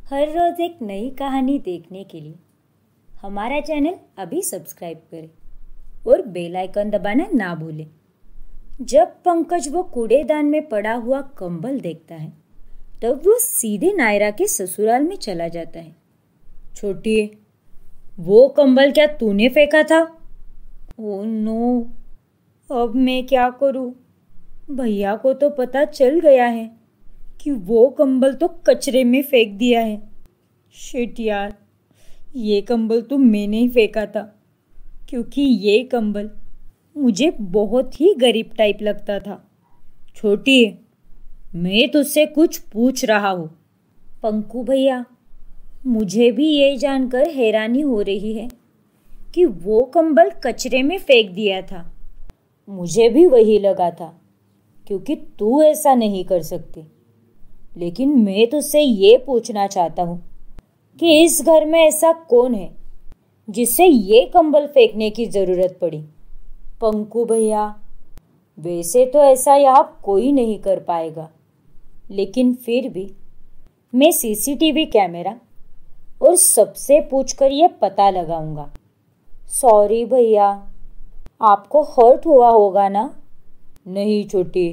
हर रोज़ एक नई कहानी देखने के लिए हमारा चैनल अभी सब्सक्राइब करें और बेल आइकन दबाना ना भूलें। जब पंकज वो कूड़ेदान में पड़ा हुआ कंबल देखता है तब वो सीधे नायरा के ससुराल में चला जाता है। छोटी, वो कंबल क्या तूने फेंका था? ओह नो, अब मैं क्या करूं? भैया को तो पता चल गया है कि वो कंबल तो कचरे में फेंक दिया है। शिट यार, ये कंबल तो मैंने ही फेंका था क्योंकि ये कंबल मुझे बहुत ही गरीब टाइप लगता था। छोटी, मैं तुझसे कुछ पूछ रहा हूँ। पंकु भैया, मुझे भी ये जानकर हैरानी हो रही है कि वो कंबल कचरे में फेंक दिया था। मुझे भी वही लगा था क्योंकि तू ऐसा नहीं कर सकती। लेकिन मैं तुझसे ये पूछना चाहता हूँ कि इस घर में ऐसा कौन है जिससे ये कंबल फेंकने की ज़रूरत पड़ी? पंकु भैया, वैसे तो ऐसा यहाँ कोई नहीं कर पाएगा, लेकिन फिर भी मैं सीसीटीवी कैमरा और सबसे पूछकर ये पता लगाऊंगा। सॉरी भैया, आपको हर्ट हुआ होगा ना? नहीं छोटी,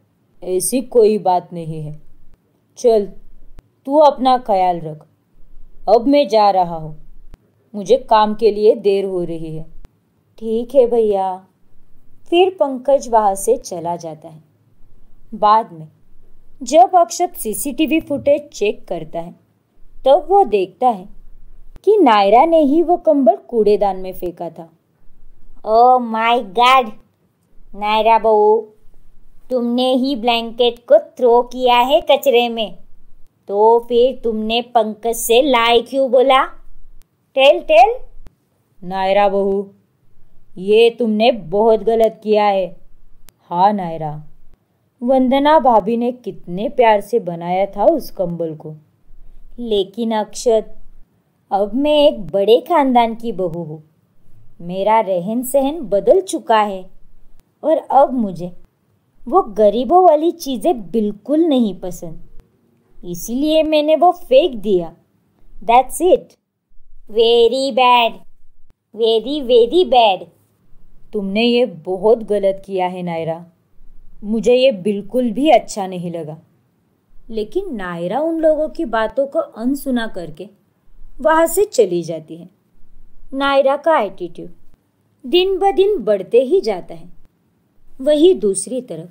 ऐसी कोई बात नहीं है। चल, तू अपना ख्याल रख। अब मैं जा रहा हूँ, मुझे काम के लिए देर हो रही है। ठीक है भैया। फिर पंकज वहाँ से चला जाता है। बाद में जब अक्षत सीसीटीवी फुटेज चेक करता है तब वो देखता है कि नायरा ने ही वो कंबल कूड़ेदान में फेंका था। ओह माय गॉड, नायरा बहू, तुमने ही ब्लैंकेट को थ्रो किया है कचरे में, तो फिर तुमने पंकज से लाई क्यों बोला? टेल। नायरा बहू, ये तुमने बहुत गलत किया है। हाँ नायरा, वंदना भाभी ने कितने प्यार से बनाया था उस कंबल को। लेकिन अक्षत, अब मैं एक बड़े खानदान की बहू हूँ। मेरा रहन सहन बदल चुका है और अब मुझे वो गरीबों वाली चीज़ें बिल्कुल नहीं पसंद, इसीलिए मैंने वो फेंक दिया। That's it. Very bad, very bad. तुमने ये बहुत गलत किया है नायरा, मुझे ये बिल्कुल भी अच्छा नहीं लगा। लेकिन नायरा उन लोगों की बातों को अनसुना करके वहाँ से चली जाती है। नायरा का एटीट्यूड दिन ब दिन बढ़ते ही जाता है। वही दूसरी तरफ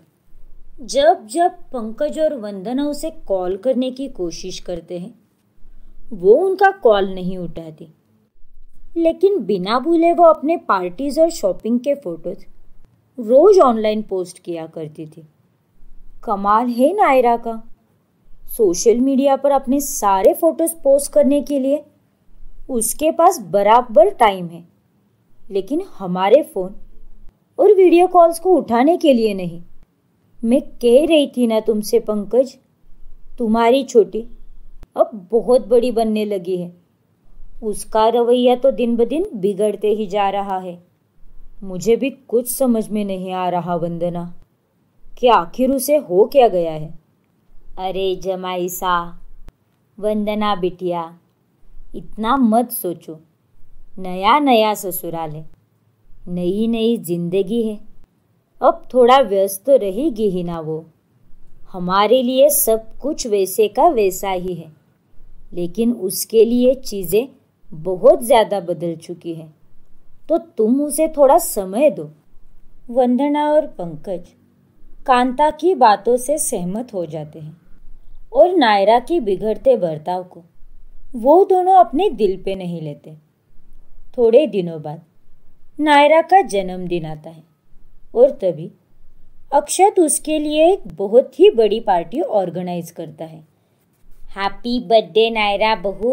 जब पंकज और वंदना उसे कॉल करने की कोशिश करते हैं, वो उनका कॉल नहीं उठाती। लेकिन बिना भूले वो अपने पार्टीज और शॉपिंग के फोटोज रोज ऑनलाइन पोस्ट किया करती थी। कमाल है नायरा का, सोशल मीडिया पर अपने सारे फोटोज पोस्ट करने के लिए उसके पास बराबर टाइम है, लेकिन हमारे फ़ोन और वीडियो कॉल्स को उठाने के लिए नहीं। मैं कह रही थी ना तुमसे पंकज, तुम्हारी छोटी अब बहुत बड़ी बनने लगी है। उसका रवैया तो दिन ब दिन बिगड़ते ही जा रहा है। मुझे भी कुछ समझ में नहीं आ रहा वंदना कि आखिर उसे हो क्या गया है। अरे जमाई सा, वंदना बिटिया, इतना मत सोचो। नया ससुराल है, नई जिंदगी है। अब थोड़ा व्यस्त तो रहेगी ही ना वो। हमारे लिए सब कुछ वैसे का वैसा ही है, लेकिन उसके लिए चीज़ें बहुत ज़्यादा बदल चुकी हैं, तो तुम उसे थोड़ा समय दो। वंदना और पंकज कांता की बातों से सहमत हो जाते हैं और नायरा की बिगड़ते बर्ताव को वो दोनों अपने दिल पे नहीं लेते। थोड़े दिनों बाद नायरा का जन्मदिन आता है और तभी अक्षत उसके लिए एक बहुत ही बड़ी पार्टी ऑर्गेनाइज करता है। हैप्पी बर्थडे नायरा बहू,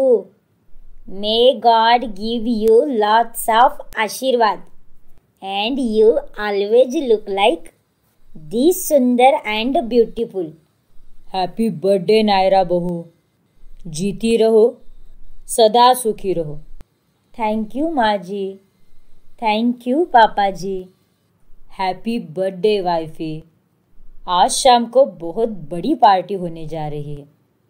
may god give you lots of आशीर्वाद and you always look like this सुंदर and beautiful. Happy birthday Naira बहू, जीती रहो, सदा सुखी रहो। थैंक यू माँ जी, थैंक यू पापा जी। हैप्पी बर्थडे वाइफी, आज शाम को बहुत बड़ी पार्टी होने जा रही है।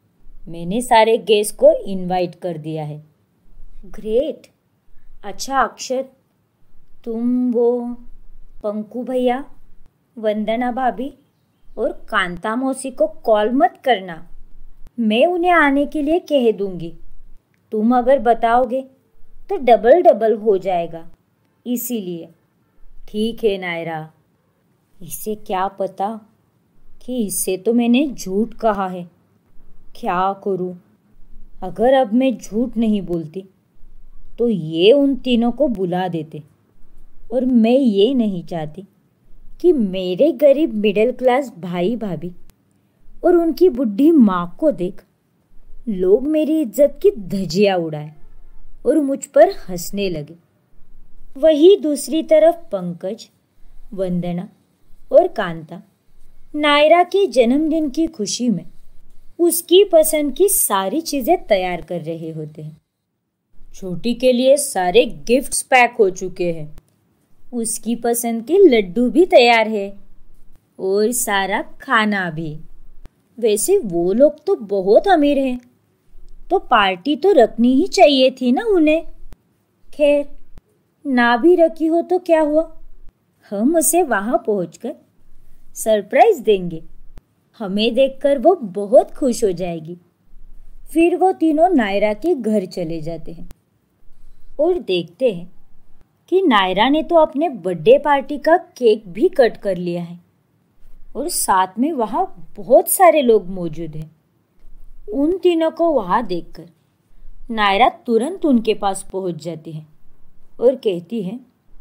मैंने सारे गेस्ट को इनवाइट कर दिया है। ग्रेट। अच्छा अक्षत, तुम वो पंकु भैया, वंदना भाभी और कांता मौसी को कॉल मत करना। मैं उन्हें आने के लिए कह दूंगी। तुम अगर बताओगे तो डबल डबल हो जाएगा, इसीलिए। ठीक है नायरा। इसे क्या पता कि इससे तो मैंने झूठ कहा है। क्या करूं? अगर अब मैं झूठ नहीं बोलती तो ये उन तीनों को बुला देते, और मैं ये नहीं चाहती कि मेरे गरीब मिडिल क्लास भाई भाभी और उनकी बुढ़ी माँ को देख लोग मेरी इज्जत की धज्जियाँ उड़ाए और मुझ पर हंसने लगे। वही दूसरी तरफ पंकज, वंदना और कांता नायरा के जन्मदिन की खुशी में उसकी पसंद की सारी चीजें तैयार कर रहे होते हैं। छोटी के लिए सारे गिफ्ट्स पैक हो चुके हैं, उसकी पसंद के लड्डू भी तैयार है और सारा खाना भी। वैसे वो लोग तो बहुत अमीर हैं, तो पार्टी तो रखनी ही चाहिए थी ना उन्हें। खैर, ना भी रखी हो तो क्या हुआ, हम उसे वहां पहुंचकर सरप्राइज देंगे। हमें देखकर वो बहुत खुश हो जाएगी। फिर वो तीनों नायरा के घर चले जाते हैं और देखते हैं कि नायरा ने तो अपने बर्थडे पार्टी का केक भी कट कर लिया है और साथ में वहाँ बहुत सारे लोग मौजूद हैं। उन तीनों को वहाँ देखकर नायरा तुरंत उनके पास पहुँच जाती है और कहती है,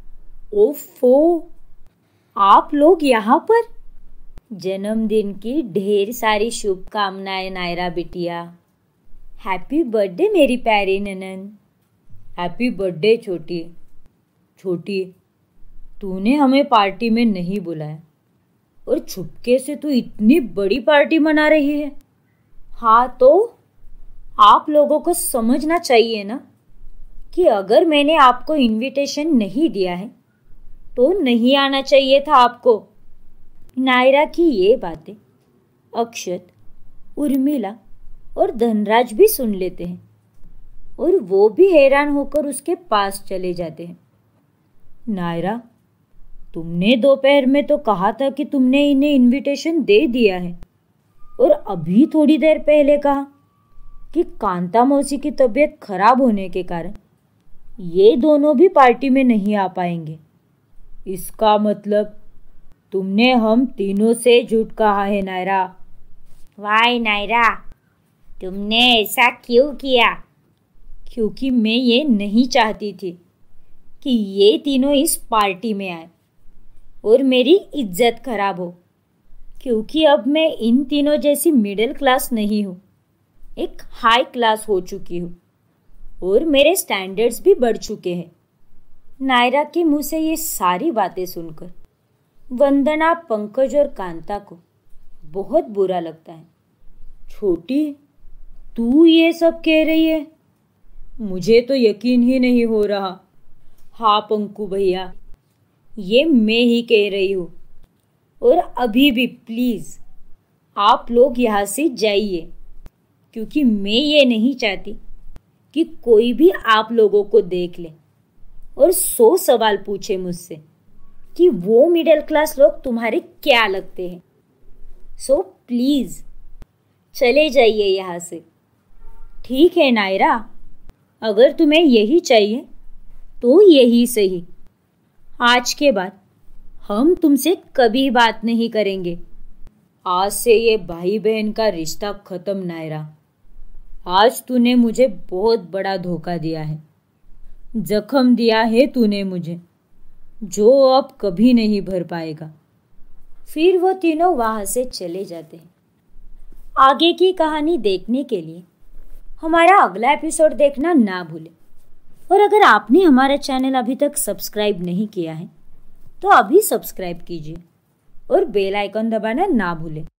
ओफो, आप लोग यहाँ पर? जन्मदिन की ढेर सारी शुभकामनाएं नायरा बिटिया। हैप्पी बर्थडे मेरी प्यारी ननन। हैप्पी बर्थडे छोटी। छोटी, तूने हमें पार्टी में नहीं बुलाया और छुपके से तू इतनी बड़ी पार्टी मना रही है। हाँ तो आप लोगों को समझना चाहिए ना कि अगर मैंने आपको इनविटेशन नहीं दिया है तो नहीं आना चाहिए था आपको। नायरा की ये बातें अक्षत, उर्मिला और धनराज भी सुन लेते हैं और वो भी हैरान होकर उसके पास चले जाते हैं। नायरा, तुमने दोपहर में तो कहा था कि तुमने इन्हें इनविटेशन दे दिया है, और अभी थोड़ी देर पहले कहा कि कांता मौसी की तबीयत खराब होने के कारण ये दोनों भी पार्टी में नहीं आ पाएंगे। इसका मतलब तुमने हम तीनों से झूठ कहा है नायरा। वाई नायरा, तुमने ऐसा क्यों किया? क्योंकि मैं ये नहीं चाहती थी कि ये तीनों इस पार्टी में आए और मेरी इज्जत खराब हो, क्योंकि अब मैं इन तीनों जैसी मिडिल क्लास नहीं हूँ, एक हाई क्लास हो चुकी हूँ और मेरे स्टैंडर्ड्स भी बढ़ चुके हैं। नायरा के मुंह से ये सारी बातें सुनकर वंदना, पंकज और कांता को बहुत बुरा लगता है। छोटी, तू ये सब कह रही है? मुझे तो यकीन ही नहीं हो रहा। हाँ पंकु भैया, ये मैं ही कह रही हूँ। और अभी भी प्लीज़ आप लोग यहाँ से जाइए, क्योंकि मैं ये नहीं चाहती कि कोई भी आप लोगों को देख ले और 100 सवाल पूछे मुझसे कि वो मिडिल क्लास लोग तुम्हारे क्या लगते हैं। सो प्लीज़ चले जाइए यहाँ से। ठीक है नायरा, अगर तुम्हें यही चाहिए तो यही सही। आज के बाद हम तुमसे कभी बात नहीं करेंगे। आज से ये भाई बहन का रिश्ता खत्म नायरा। आज तूने मुझे बहुत बड़ा धोखा दिया है, जख्म दिया है तूने मुझे, जो अब कभी नहीं भर पाएगा। फिर वो तीनों वहाँ से चले जाते हैं। आगे की कहानी देखने के लिए हमारा अगला एपिसोड देखना ना भूलें। और अगर आपने हमारा चैनल अभी तक सब्सक्राइब नहीं किया है तो अभी सब्सक्राइब कीजिए और बेल आइकन दबाना ना भूलें।